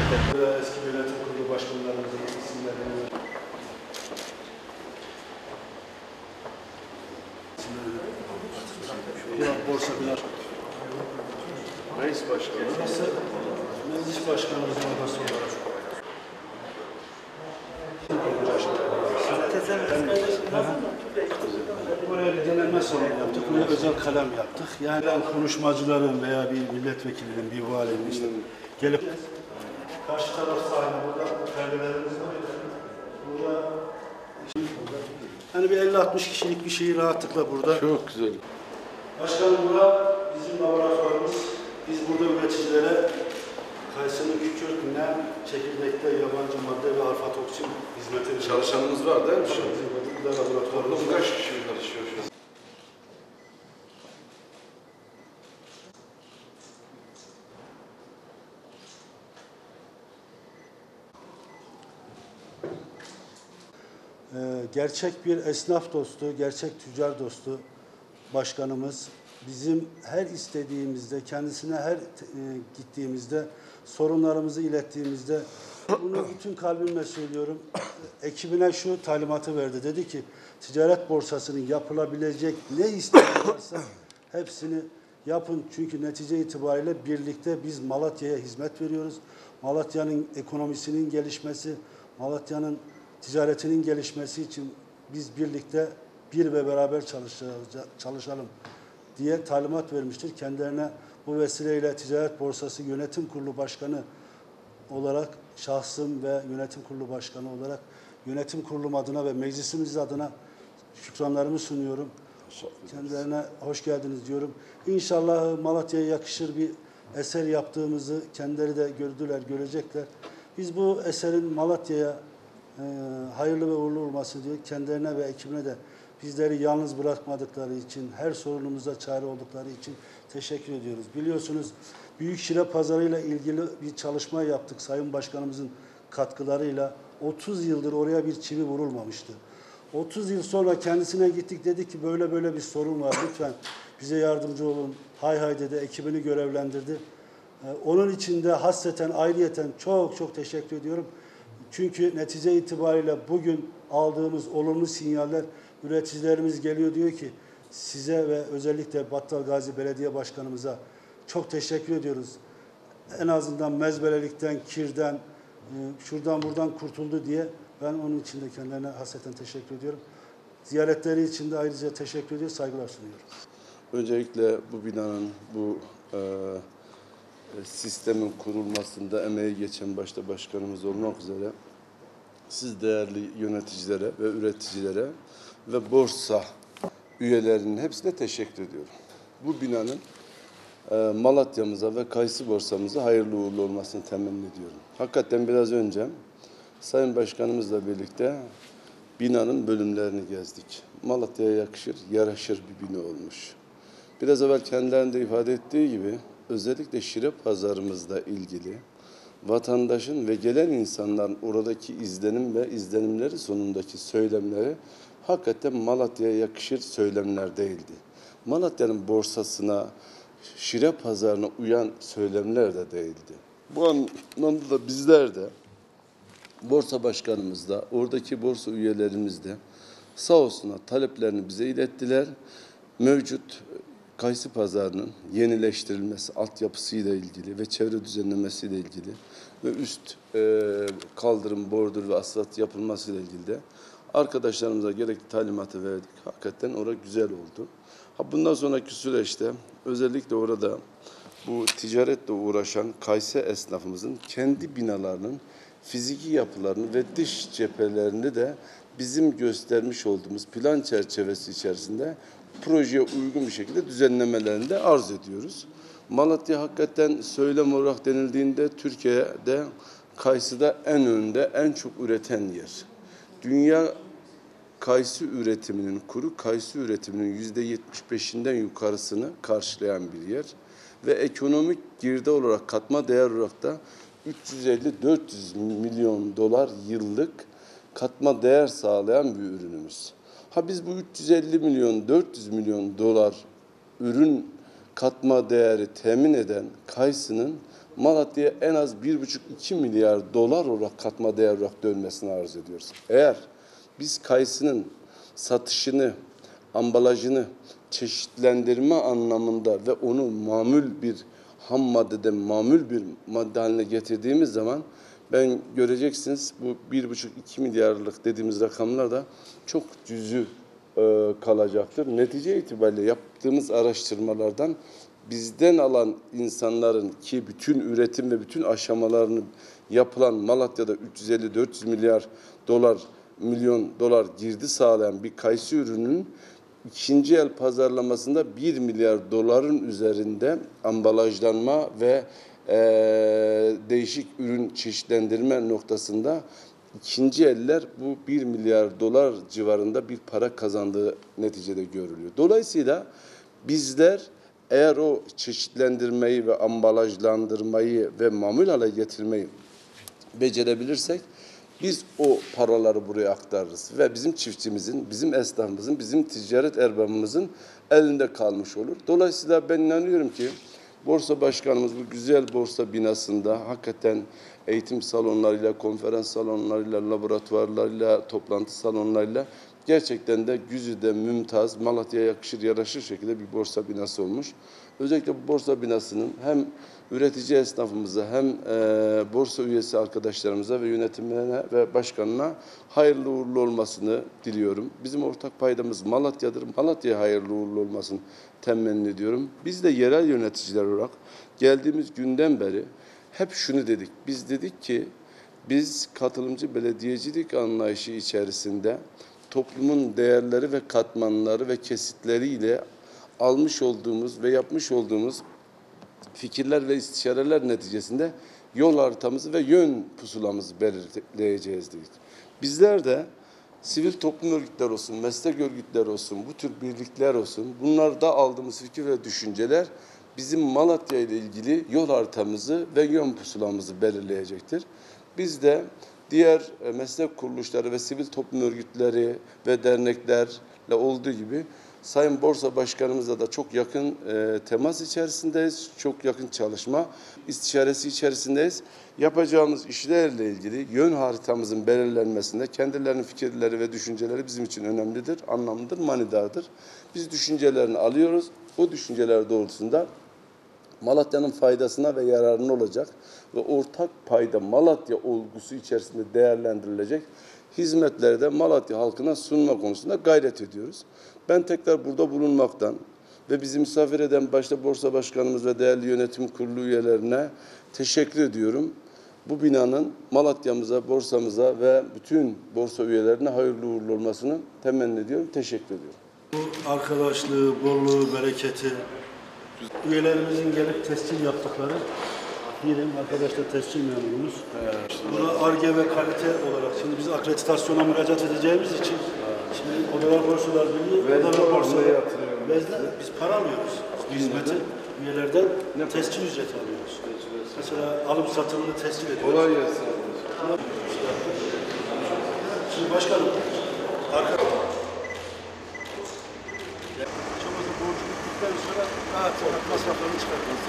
Eski yönetim kurulu başkanlarımızın isimlerini borsa bilanço. Meclis başkanı. Meclis başkanımızın odası olarak. Buraya bir deneme salonu yaptık. Buraya özel kalem yaptık. Yani konuşmacıların veya bir milletvekilinin, bir valinin işte gelip karşı taraf sahne burada perdelerimiz var. Burada hani bir 50-60 kişilik bir şeyi rahatlıkla burada. Çok güzel. Başkanım, burada bizim laboratuvarımız. Biz burada üreticilere kayısının kükürtünden çekirdekte yabancı madde ve alfa-toksin hizmeti veriyoruz. Çalışanımız var değil mi? Bizim burada laboratuvarımız var. Kaç kişi çalışıyor şu an? Gerçek bir esnaf dostu, gerçek tüccar dostu başkanımız bizim her istediğimizde, kendisine her gittiğimizde, sorunlarımızı ilettiğimizde, bunu bütün kalbimle söylüyorum, ekibine şu talimatı verdi. Dedi ki, ticaret borsasının yapılabilecek ne isteği varsa hepsini yapın. Çünkü netice itibariyle birlikte biz Malatya'ya hizmet veriyoruz. Malatya'nın ekonomisinin gelişmesi, Malatya'nın ticaretinin gelişmesi için biz birlikte bir ve beraber çalışalım diye talimat vermiştir. Kendilerine bu vesileyle Ticaret Borsası Yönetim Kurulu Başkanı olarak, şahsım ve Yönetim Kurulu Başkanı olarak Yönetim Kurulum adına ve meclisimiz adına şükranlarımı sunuyorum. Kendilerine hoş geldiniz diyorum. İnşallah Malatya'ya yakışır bir eser yaptığımızı kendileri de gördüler, görecekler. Biz bu eserin Malatya'ya hayırlı ve uğurlu olması diye kendilerine ve ekibine de bizleri yalnız bırakmadıkları için, her sorunumuza çare oldukları için teşekkür ediyoruz. Biliyorsunuz Büyük Şile Pazarı ile ilgili bir çalışma yaptık Sayın Başkanımızın katkılarıyla. 30 yıldır oraya bir çivi vurulmamıştı. 30 yıl sonra kendisine gittik, dedik ki böyle böyle bir sorun var, lütfen bize yardımcı olun. Hay hay dedi, ekibini görevlendirdi. Onun için de hasreten, ayrıyeten çok teşekkür ediyorum. Çünkü netice itibariyle bugün aldığımız olumlu sinyaller, üreticilerimiz geliyor, diyor ki size ve özellikle Battalgazi Belediye Başkanımıza çok teşekkür ediyoruz. En azından mezbelelikten, kirden, şuradan buradan kurtuldu diye ben onun için de kendilerine hasreten teşekkür ediyorum. Ziyaretleri için de ayrıca teşekkür ediyor, saygılar sunuyorum. Öncelikle bu binanın, bu sistemin kurulmasında emeği geçen başta başkanımız olmak üzere siz değerli yöneticilere ve üreticilere ve borsa üyelerinin hepsine teşekkür ediyorum. Bu binanın Malatya'mıza ve Kayısı borsamıza hayırlı uğurlu olmasını temenni ediyorum. Hakikaten biraz önce Sayın Başkanımızla birlikte binanın bölümlerini gezdik. Malatya'ya yakışır, yaraşır bir bina olmuş. Biraz evvel kendilerinde ifade ettiği gibi özellikle Şire pazarımızla ilgili vatandaşın ve gelen insanların oradaki izlenim ve izlenimleri sonundaki söylemleri hakikaten Malatya'ya yakışır söylemler değildi. Malatya'nın borsasına, Şire pazarına uyan söylemler de değildi. Bu anlamda da bizler de borsa başkanımız da, oradaki borsa üyelerimiz de sağ olsunlar taleplerini bize ilettiler. Mevcut Kayısı pazarının yenileştirilmesi, altyapısıyla ilgili ve çevre düzenlemesiyle ilgili ve üst kaldırım, bordür ve asfalt yapılmasıyla ilgili de arkadaşlarımıza gerekli talimatı verdik. Hakikaten orada güzel oldu. Bundan sonraki süreçte özellikle orada bu ticaretle uğraşan Kayısı esnafımızın kendi binalarının fiziki yapılarını ve dış cephelerini de bizim göstermiş olduğumuz plan çerçevesi içerisinde projeye uygun bir şekilde düzenlemelerini de arz ediyoruz. Malatya hakikaten söylem olarak denildiğinde Türkiye'de kayısıda en önde, en çok üreten yer. Dünya kayısı üretiminin, kuru kayısı üretiminin %75'inden yukarısını karşılayan bir yer. Ve ekonomik girdi olarak, katma değer olarak da 350-400 milyon dolar yıllık katma değer sağlayan bir ürünümüz. Biz bu 350 milyon, 400 milyon dolar ürün katma değeri temin eden kayısının Malatya'ya en az 1,5-2 milyar dolar olarak katma değer olarak dönmesini arzu ediyoruz. Eğer biz kayısının satışını, ambalajını çeşitlendirme anlamında ve onu mamul bir ham maddeden mamul bir madde haline getirdiğimiz zaman ben göreceksiniz bu 1,5-2 milyarlık dediğimiz rakamlar da çok cüzi kalacaktır. Netice itibariyle yaptığımız araştırmalardan bizden alan insanların ki bütün üretim ve bütün aşamalarını yapılan Malatya'da 350-400 milyon dolar girdi sağlayan bir kayısı ürünün ikinci el pazarlamasında 1 milyar doların üzerinde ambalajlanma ve değişik ürün çeşitlendirme noktasında ikinci eller bu 1 milyar dolar civarında bir para kazandığı neticede görülüyor. Dolayısıyla bizler eğer o çeşitlendirmeyi ve ambalajlandırmayı ve mamul hale getirmeyi becerebilirsek biz o paraları buraya aktarırız ve bizim çiftçimizin, bizim esnafımızın, bizim ticaret erbabımızın elinde kalmış olur. Dolayısıyla ben inanıyorum ki borsa başkanımız bu güzel borsa binasında hakikaten eğitim salonlarıyla, konferans salonlarıyla, laboratuvarlarıyla, toplantı salonlarıyla gerçekten de güzide mümtaz, Malatya'ya yakışır, yaraşır şekilde bir borsa binası olmuş. Özellikle bu borsa binasının hem üretici esnafımıza hem borsa üyesi arkadaşlarımıza ve yönetimine ve başkanına hayırlı uğurlu olmasını diliyorum. Bizim ortak paydamız Malatya'dır. Malatya'ya hayırlı uğurlu olmasını temenni ediyorum. Biz de yerel yöneticiler olarak geldiğimiz günden beri hep şunu dedik. Biz dedik ki biz katılımcı belediyecilik anlayışı içerisinde toplumun değerleri ve katmanları ve kesitleriyle almış olduğumuz ve yapmış olduğumuz fikirler ve istişareler neticesinde yol haritamızı ve yön pusulamızı belirleyeceğiz dedik. Bizler de sivil toplum örgütleri olsun, meslek örgütleri olsun, bu tür birlikler olsun, bunlarda aldığımız fikir ve düşünceler bizim Malatya ile ilgili yol haritamızı ve yön pusulamızı belirleyecektir. Biz de diğer meslek kuruluşları ve sivil toplum örgütleri ve derneklerle olduğu gibi Sayın Borsa Başkanımızla da çok yakın temas içerisindeyiz. Çok yakın çalışma istişaresi içerisindeyiz. Yapacağımız işlerle ilgili yön haritamızın belirlenmesinde kendilerinin fikirleri ve düşünceleri bizim için önemlidir, anlamlıdır, manidardır. Biz düşüncelerini alıyoruz. O düşünceler doğrultusunda Malatya'nın faydasına ve yararına olacak ve ortak payda Malatya olgusu içerisinde değerlendirilecek hizmetleri de Malatya halkına sunma konusunda gayret ediyoruz. Ben tekrar burada bulunmaktan ve bizi misafir eden başta Borsa Başkanımız ve değerli yönetim kurulu üyelerine teşekkür ediyorum. Bu binanın Malatya'mıza, borsamıza ve bütün borsa üyelerine hayırlı uğurlu olmasını temenni ediyorum. Teşekkür ediyorum. Bu arkadaşlığı, bolluğu, bereketi, üyelerimizin gelip tescil yaptıkları diyelim arkadaşlar tescil memurumuz. Burada Ar-Ge ve kalite olarak şimdi biz akreditasyona müracaat edeceğimiz için şimdi Odalar Borsalar Birliği, Odalar Borsalar biz para alıyoruz. Bu hizmeti üyelerden tescil ücreti alıyoruz. Mesela alım satımını tescil ediyoruz. Kolay gelsin. Şimdi başkanım, sonra masraflarını çıkartıyoruz.